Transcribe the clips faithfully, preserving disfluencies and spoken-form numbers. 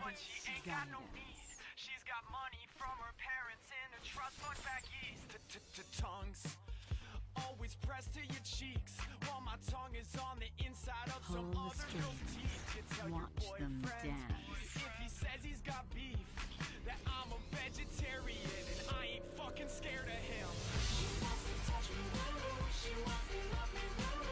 but she ain't got no need. She's got money from her parents in a trust fund back east. Tongues always pressed to your cheeks, while my tongue is on the inside of some other girl's teeth. You tell your boyfriend if he says he's got beef that I'm a vegetarian and I ain't fucking scared of him. She wants to touch me, she wants to love me,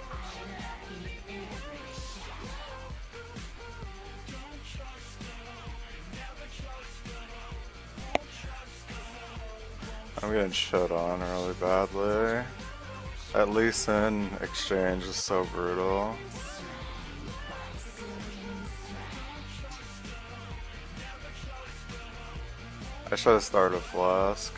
don't trust her, never trust her, won't trust her. I'm getting shut on really badly. At least in exchange is so brutal. I should have started a flask.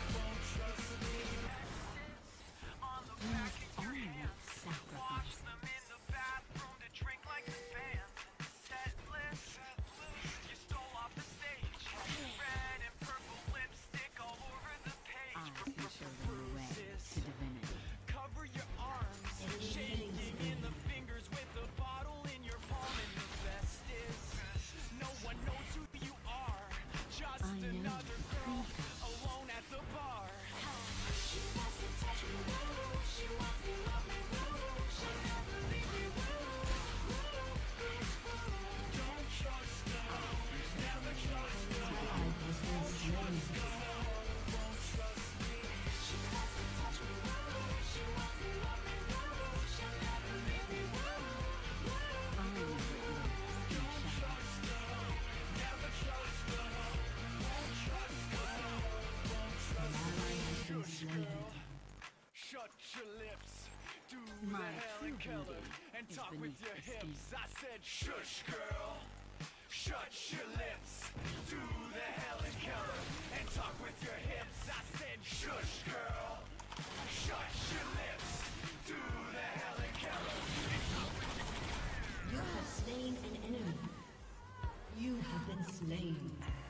Shut your lips, do the Helen Keller, and talk with your hips. I said shush girl, shut your lips, do the Helen Keller, and talk with your hips. I said shush girl, shut your lips, do the Helen Keller, and talk with your hips. You have slain an enemy. You have been slain.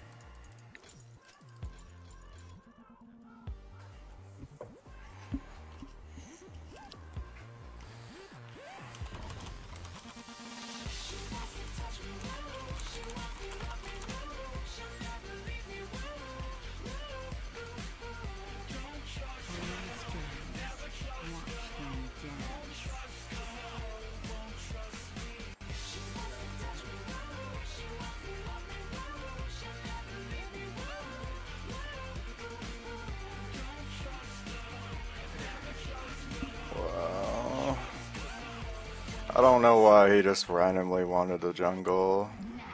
Wow. I don't know why he just randomly wanted the jungle.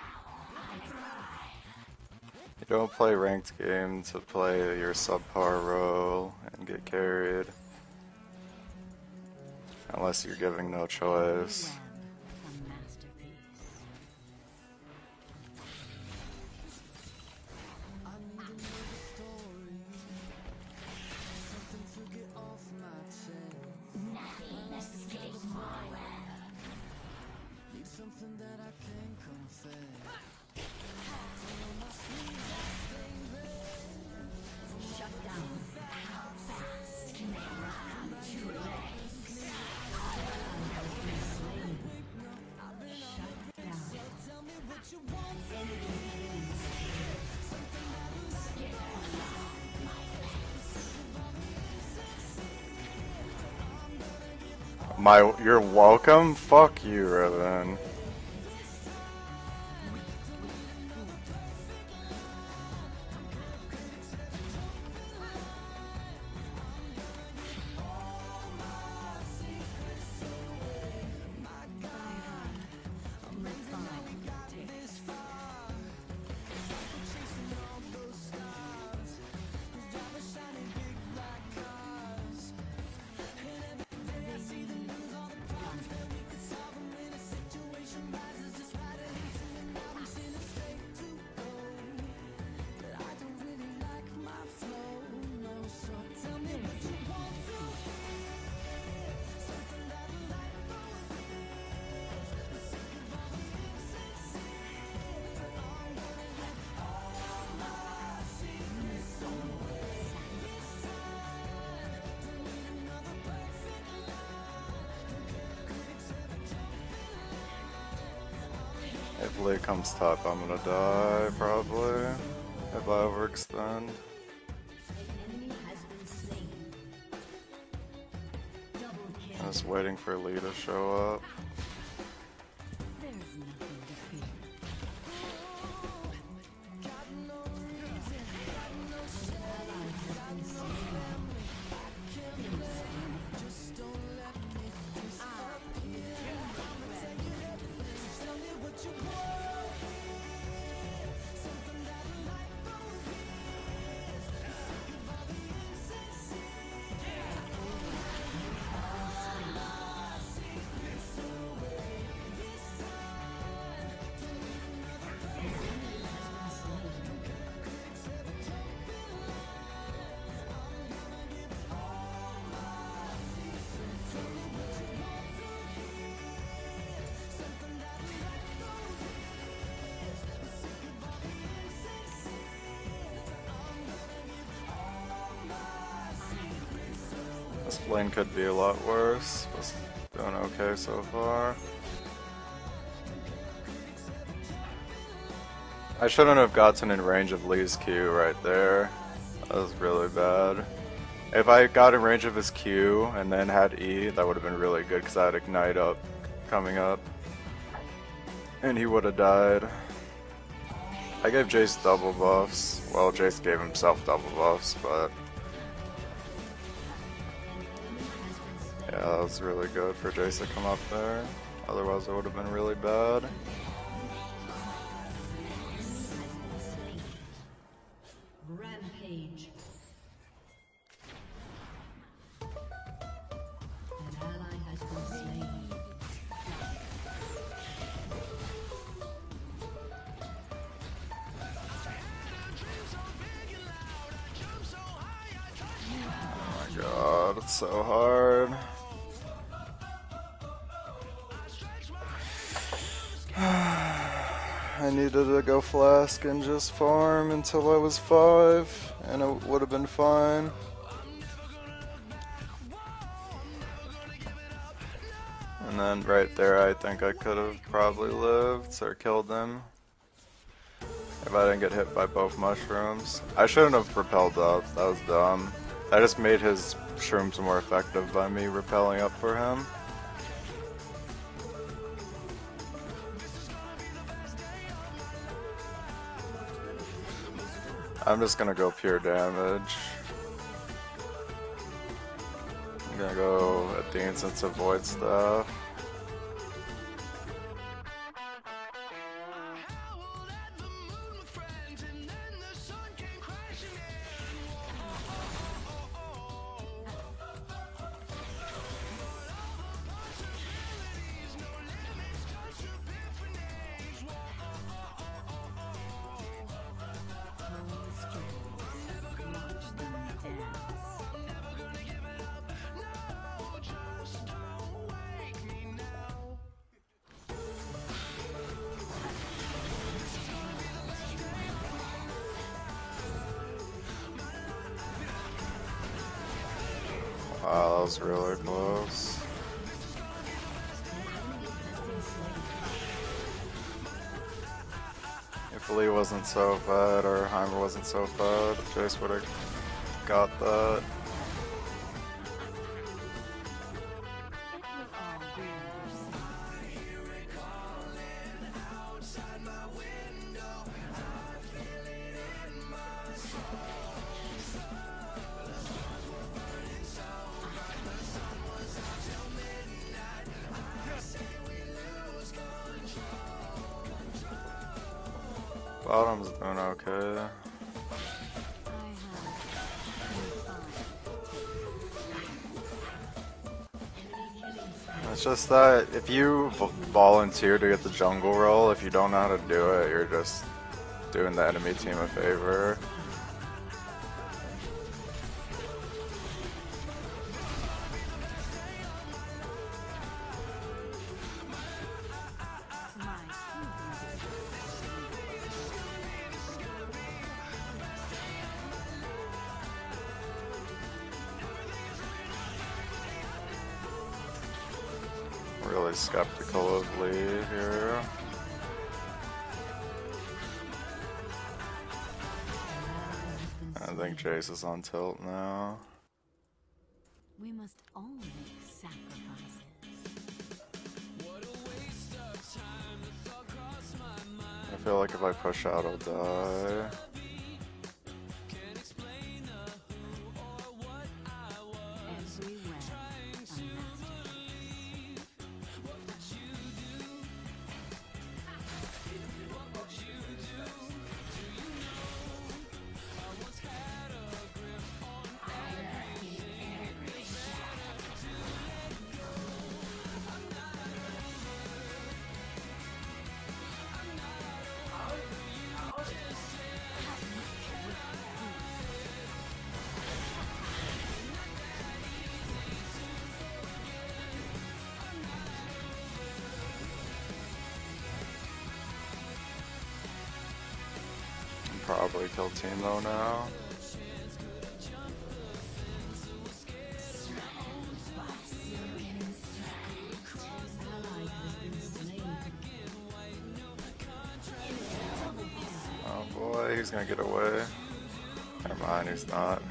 You don't play ranked game to play your subpar role and get carried. Unless you're giving no choice. My, you're welcome? Fuck you, Riven. If Lee comes top, I'm gonna die, probably. If I overextend. An enemy has been slain. Double kill. I'm just waiting for Lee to show up. There's nothing to fear. This lane could be a lot worse. Just doing okay so far. I shouldn't have gotten in range of Lee's Q right there. That was really bad. If I got in range of his Q and then had E, that would have been really good because I had Ignite up, coming up. And he would have died. I gave Jace double buffs. Well, Jace gave himself double buffs, but... yeah, that was really good for Jace to come up there. Otherwise it would have been really bad. Rampage. An ally has been slain. Oh my god, it's so hard. I needed to go flask and just farm until I was five, and it would have been fine. And then right there, I think I could have probably lived or killed him if I didn't get hit by both mushrooms. I shouldn't have repelled up, that was dumb. I just made his shrooms more effective by me repelling up for him. I'm just gonna go pure damage. I'm gonna go at the instance avoid stuff. Wow, that was really close. If Lee wasn't so fed or Heimer wasn't so fed, Jace would have got that. Bottom's doing okay. It's just that if you volunteer to get the jungle role, if you don't know how to do it, you're just doing the enemy team a favor. Really skeptical of Lee here. I think Jace is on tilt now. We must all make sacrifices. I feel like if I push out, I'll die. Every web, a masterpiece. Probably kill Teemo now. Oh boy, he's gonna get away. Never mind, he's not.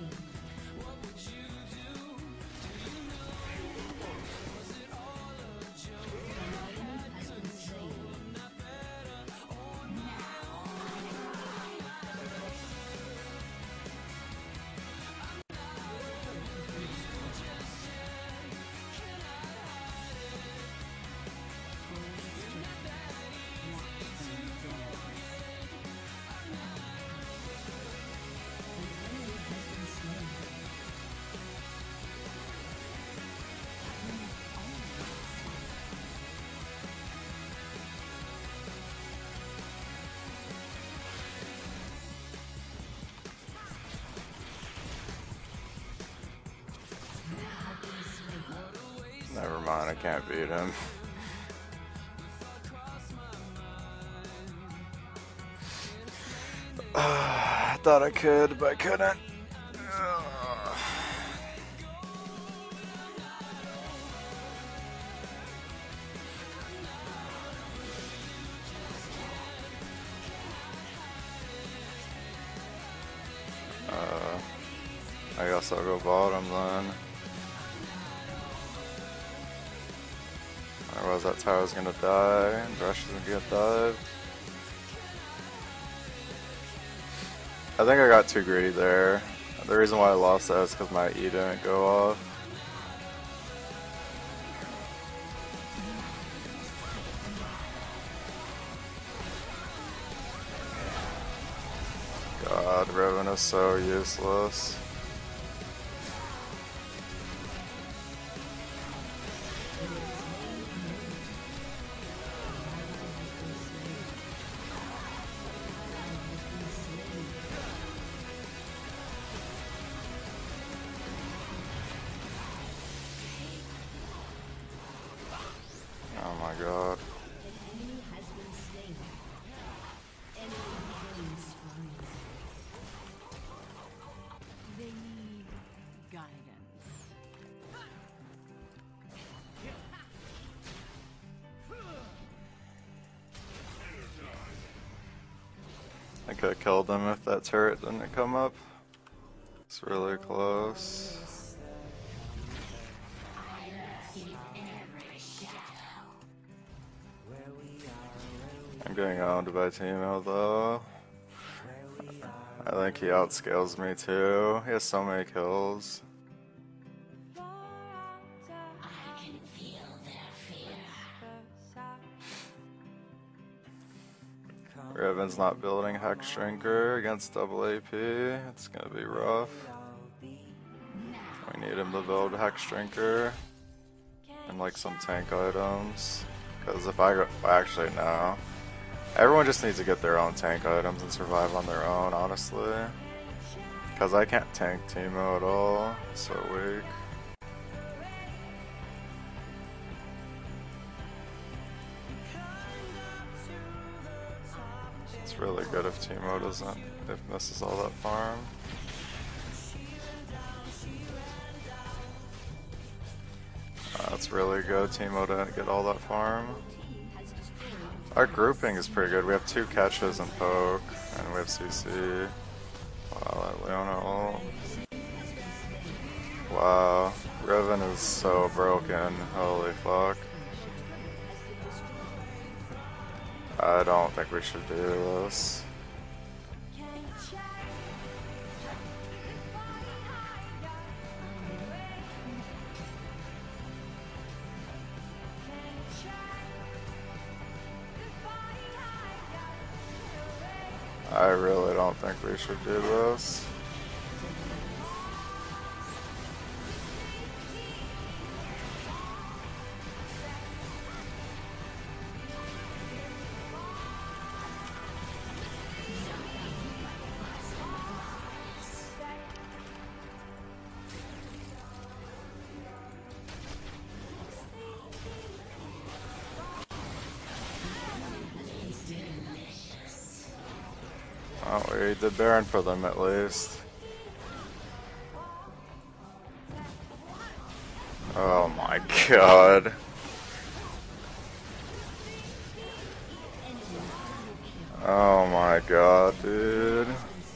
Never mind, I can't beat him. I thought I could, but I couldn't. Uh, I guess I'll go bottom then. Otherwise that tower's gonna die, and Thresh is gonna get dived. I think I got too greedy there. The reason why I lost that is because my E didn't go off. God, Riven is so useless. Oh my god. They need guidance. I could have killed him if that turret didn't come up. It's really close. I'm getting owned by Teemo though. I think he outscales me too. He has so many kills. Riven's not building Hex Shrinker against double A P. It's gonna be rough. We need him to build Hex Shrinker and like some tank items. Because if I go, actually no. Everyone just needs to get their own tank items and survive on their own, honestly. Because I can't tank Teemo at all. So weak. It's really good if Teemo doesn't, if misses all that farm. Uh, that's really good. Teemo didn't get all that farm. Our grouping is pretty good. We have two catches and poke, and we have C C. Wow, that Leona ult. Wow, Riven is so broken. Holy fuck. I don't think we should do this. I really don't think we should do this. Oh, we did Baron for them at least. Oh my god. Oh my god, dude.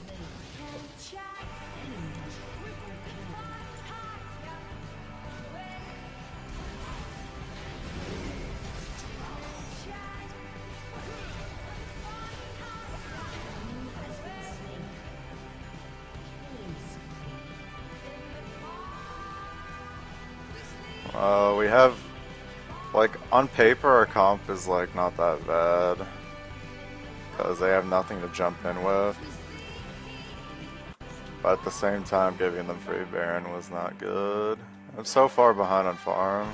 Uh, we have, like, on paper our comp is like not that bad. Because they have nothing to jump in with. But at the same time, giving them free Baron was not good. I'm so far behind on farm.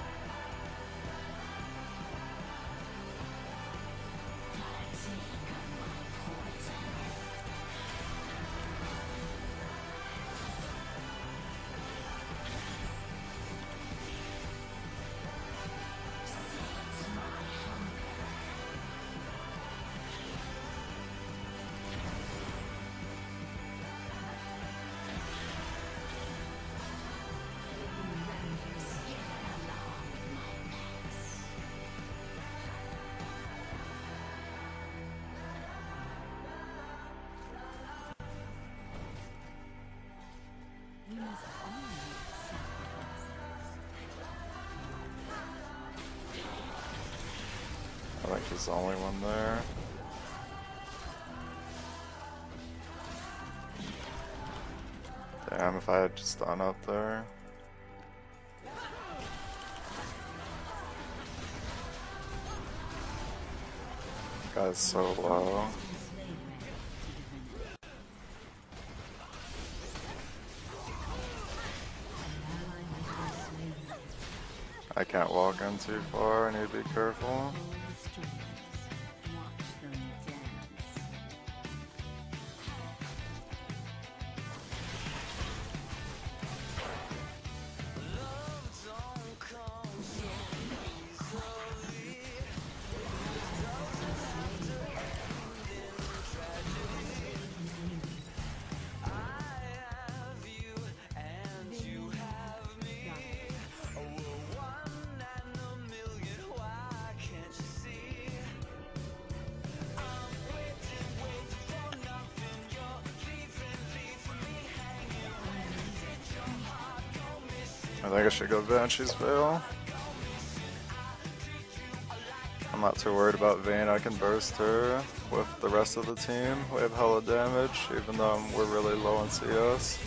We must all make sacrifices. I think he's the only one there. Damn, if I had just done up there. Guy's so low. I can't walk in too far, I need to be careful. Watch them dance. I think I should go Banshee's Veil. I'm not too worried about Vayne, I can burst her with the rest of the team. We have hella damage, even though we're really low on C S.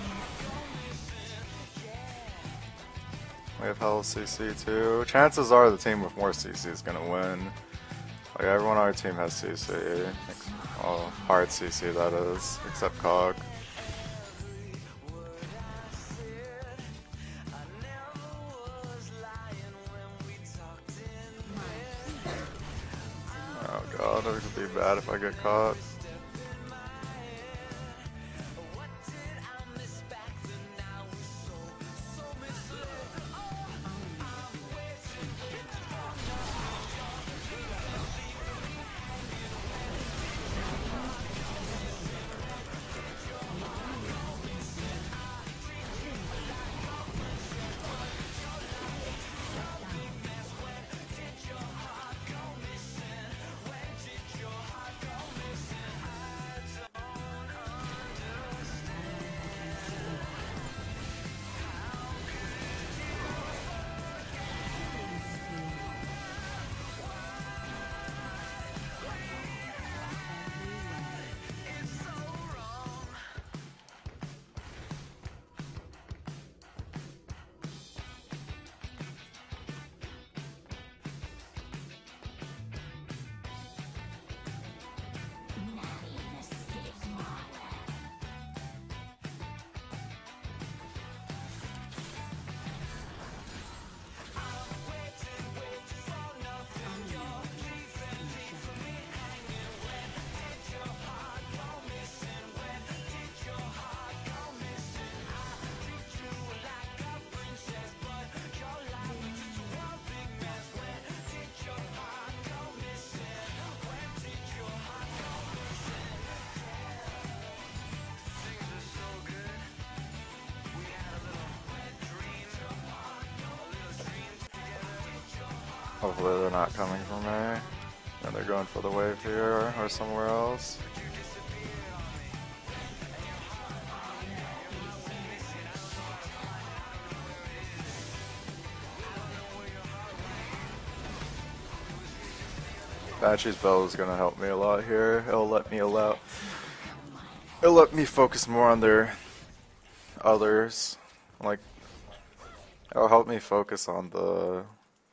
We have hella C C too. Chances are the team with more C C is gonna win. Like, everyone on our team has C C. Well, hard C C that is, except Cog. Oh god, it would be bad if I get caught. Hopefully they're not coming for me. And they're going for the wave here or somewhere else. Banshee's Bell is gonna help me a lot here. It'll let me allow. It'll let me focus more on their others. Like, it'll help me focus on the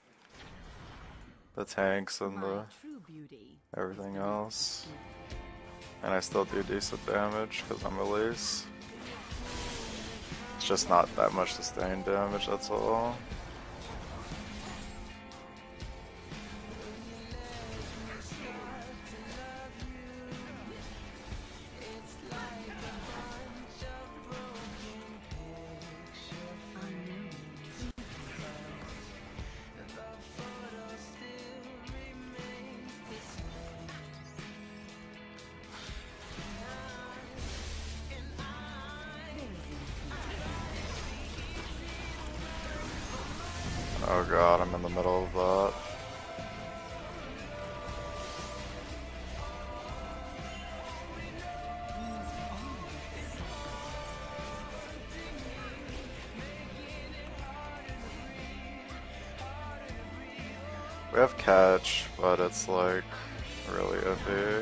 the tanks and My the true beauty everything is else. And I still do decent damage because I'm Elise. It's just not that much sustained damage, that's all. Oh god, I'm in the middle of that. We have catch, but it's like really iffy.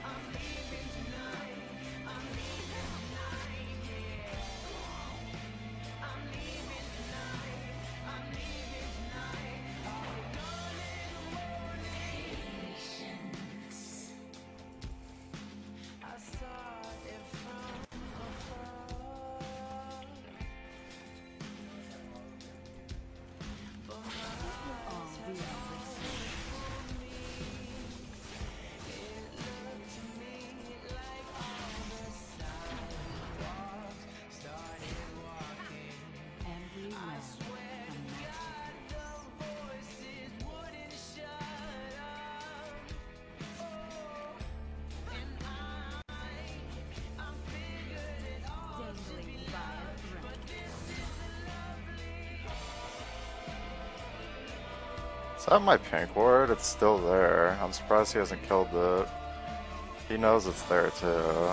Is that my pink ward? It's still there. I'm surprised he hasn't killed it. He knows it's there too.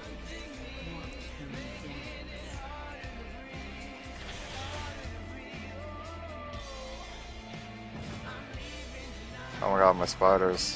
Oh my god, my spiders.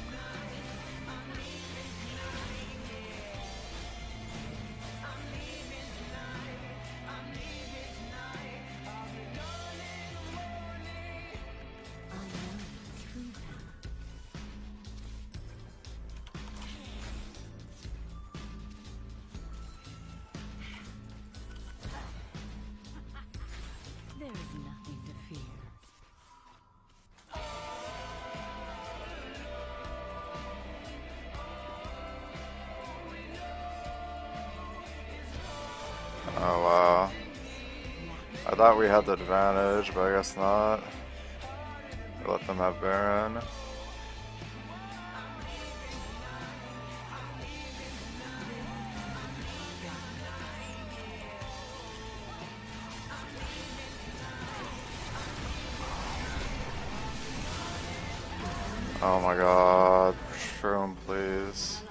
There is nothing to fear. Oh wow. I thought we had the advantage, but I guess not. We let them have Baron. Oh my god. Shroom, please.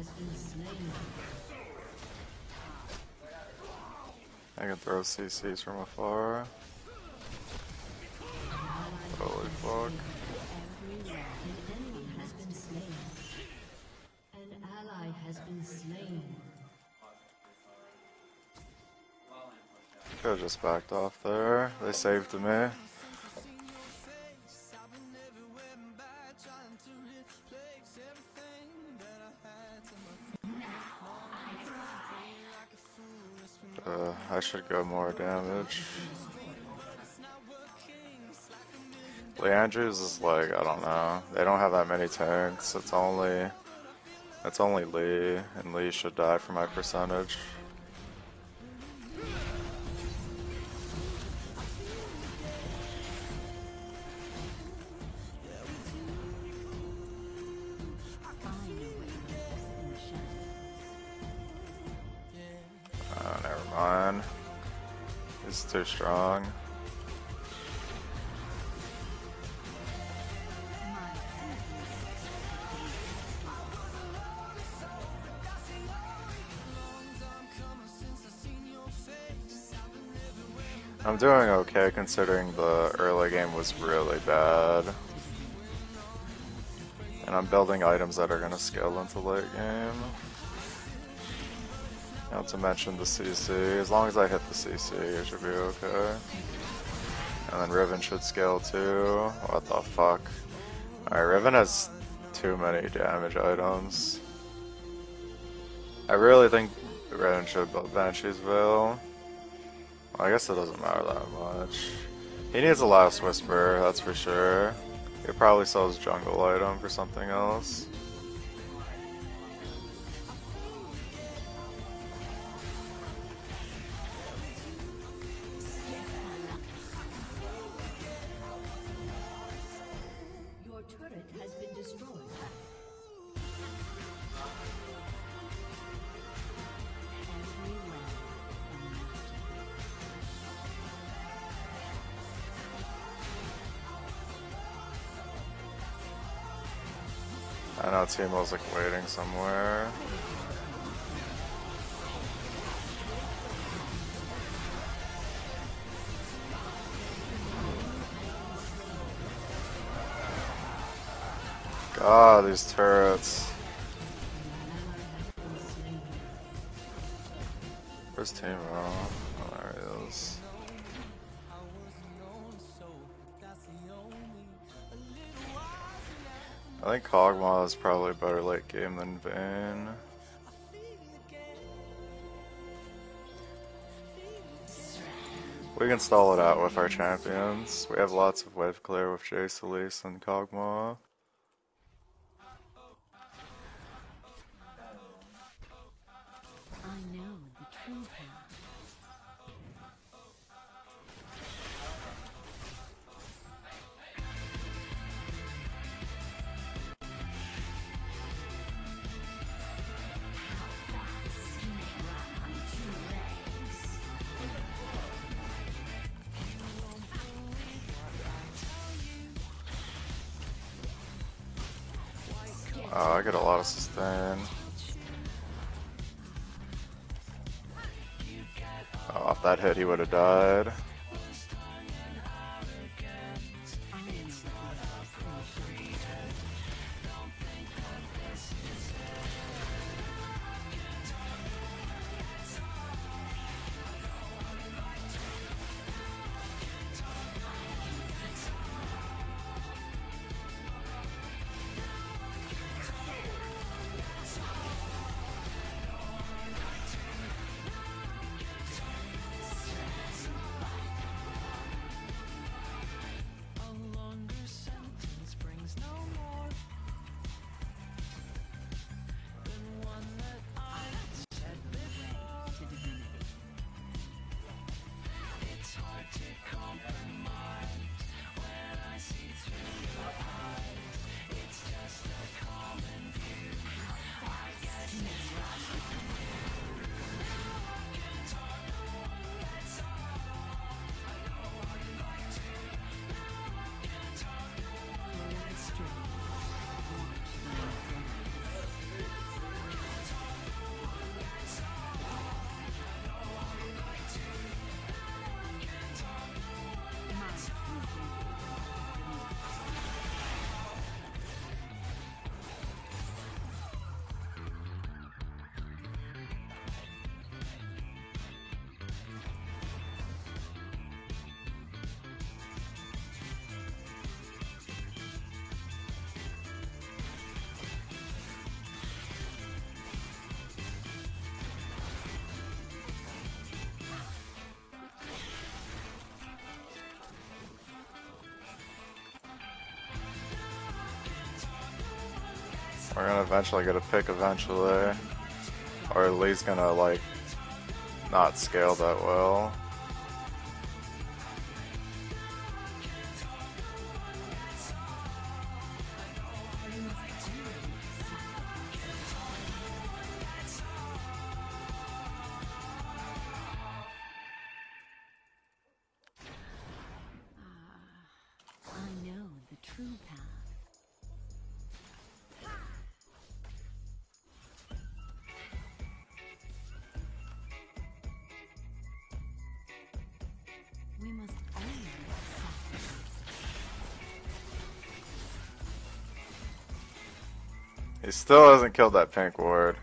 I can throw C Cs from afar. Holy fuck. An ally has been slain. Could've just backed off there. They saved me. Uh, I should go more damage. Leandrews is like, I don't know. They don't have that many tanks. It's only, it's only Lee, and Lee should die for my percentage. Oh, never mind. He's too strong. I'm doing okay considering the early game was really bad. And I'm building items that are going to scale into late game. Not to mention the C C. As long as I hit the C C, it should be okay. And then Riven should scale too. What the fuck? Alright, Riven has too many damage items. I really think Riven should build Banshee's Veil. Well, I guess it doesn't matter that much. He needs a Last Whisper, that's for sure. He probably sells jungle item for something else. Your turret has been destroyed. Every way and I know Teemo's like waiting somewhere. God, these turrets. Where's Teemo? Oh, there he is. I think Kog'Maw is probably better late game than Vayne. We can stall it out with our champions. We have lots of wave clear with Jace, Elise, and Kog'Maw. I know the true path. Oh, I get a lot of sustain. Oh, off that hit, he would have died. To divinity. We're gonna eventually get a pick eventually. Or Lee's gonna like not scale that well. I know the true path. He still hasn't killed that pink ward.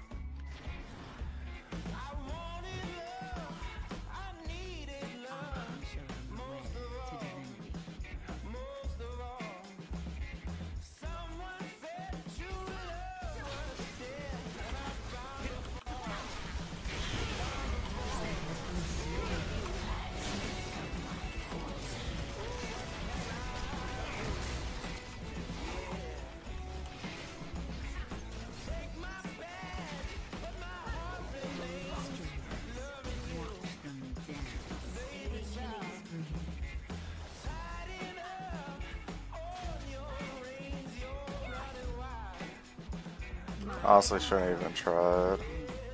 Honestly, shouldn't even try it.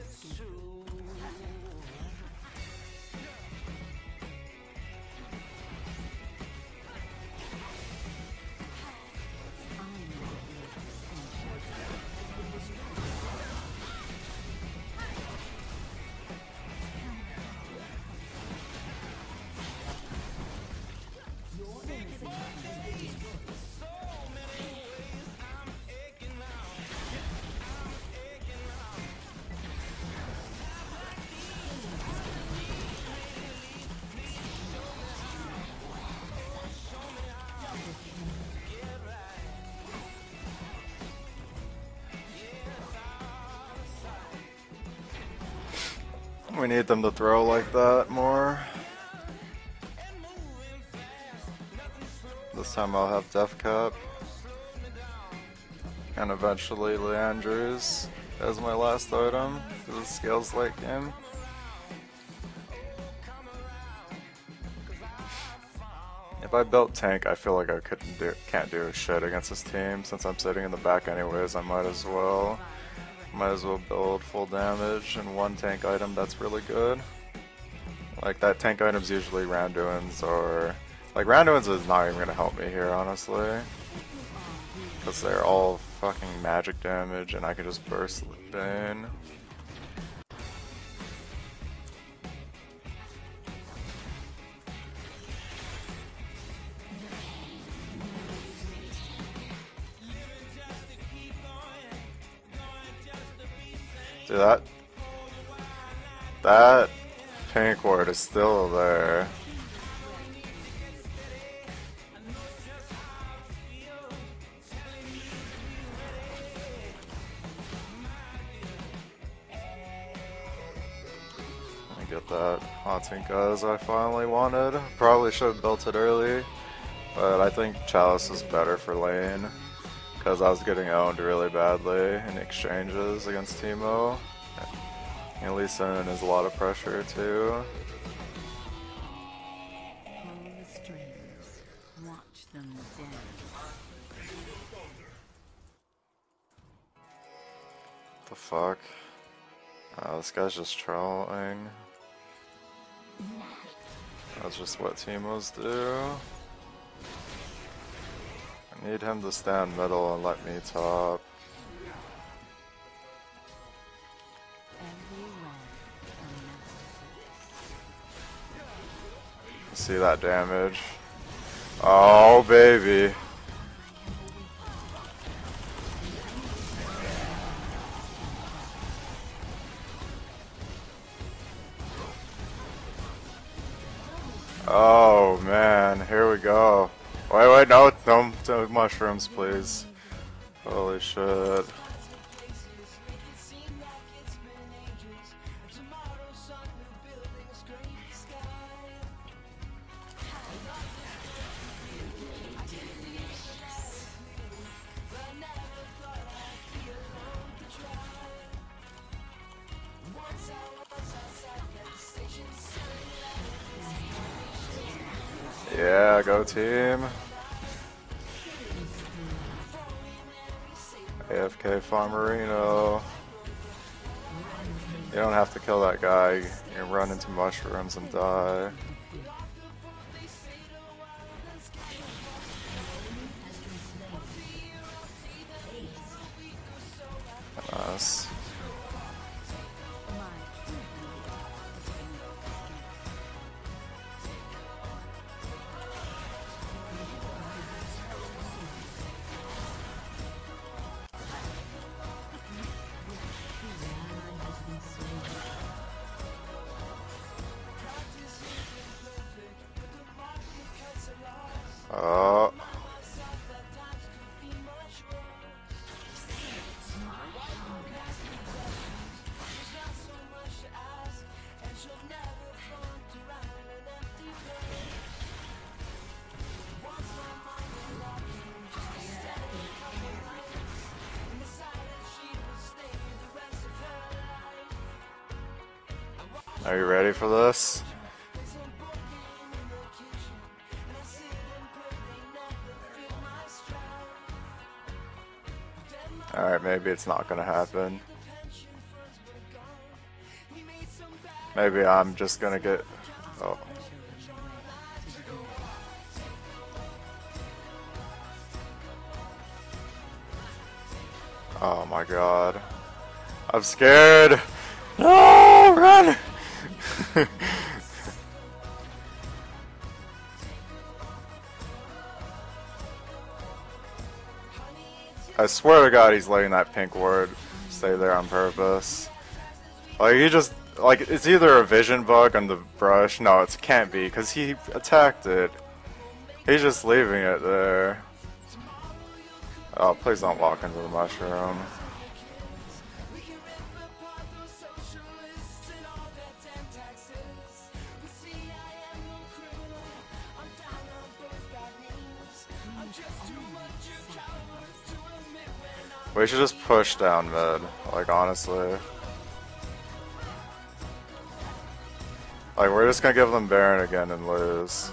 We need them to throw like that more. This time I'll have Death Cap. And eventually Leandre's as my last item, because it scales late game. If I built tank, I feel like I couldn't do, can't do shit against this team. Since I'm sitting in the back anyways, I might as well. Might as well build full damage and one tank item that's really good. Like, that tank item's usually Randuin's or... Like, Randuin's is not even gonna help me here, honestly. Because they're all fucking magic damage and I can just burst Bane. Dude, that... That pink ward is still there. I get that Haunting Guz I finally wanted. Probably should have built it early, but I think Chalice is better for lane. Because I was getting owned really badly in exchanges against Teemo. And Lee Sin is a lot of pressure too. Pull the strings. Watch them dance. The fuck? Oh, this guy's just trolling. That's just what Teemos do. I need him to stand middle and let me top. See that damage? Oh, baby. Oh man, here we go. Wait, wait, no, no, no mushrooms, please. Holy shit. Yeah, go team. A F K Farmerino. You don't have to kill that guy. You can run into mushrooms and die. Nice. Are you ready for this? Alright, maybe it's not gonna happen. Maybe I'm just gonna get... Oh. Oh my god. I'm scared! No! Run! I swear to god he's letting that pink ward stay there on purpose. Like, he just... Like, it's either a vision bug on the brush. No, it can't be, because he attacked it. He's just leaving it there. Oh, please don't walk into the mushroom. We should just push down mid, like, honestly. Like, we're just gonna give them Baron again and lose.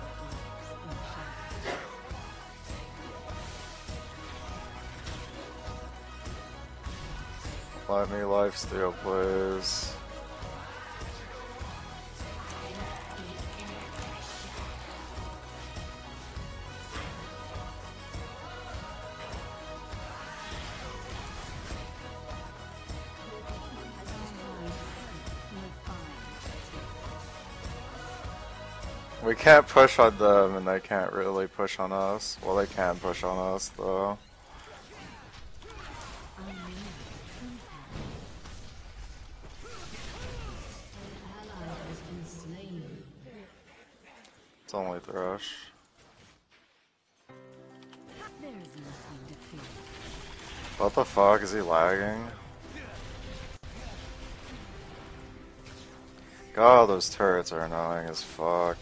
Let me lifesteal, please. We can't push on them, and they can't really push on us. Well, they can push on us, though. It's only Thresh. What the fuck? Is he lagging? God, those turrets are annoying as fuck.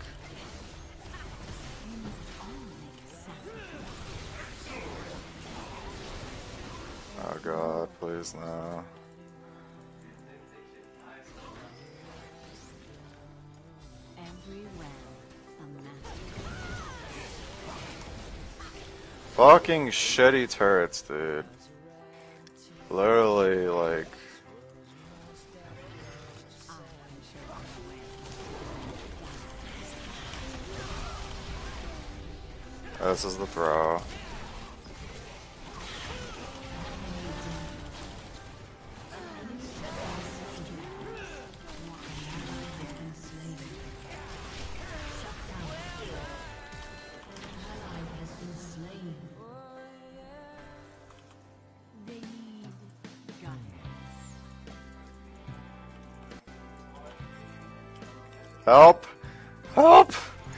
Oh god, please no. Fucking shitty turrets, dude. Literally, like... This is the throw. Help! Help!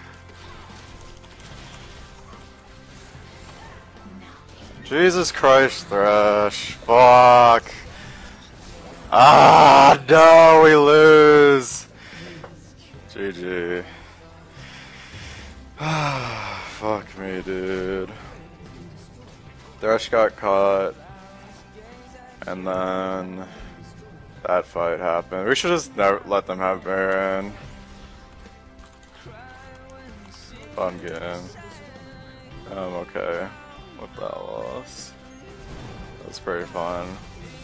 Jesus Christ, Thresh. Fuck. Ah, no, we lose. G G. Fuck me, dude. Thresh got caught. And then that fight happened. We should just never let them have Baron. Fun game. I'm okay with that loss. That's pretty fun.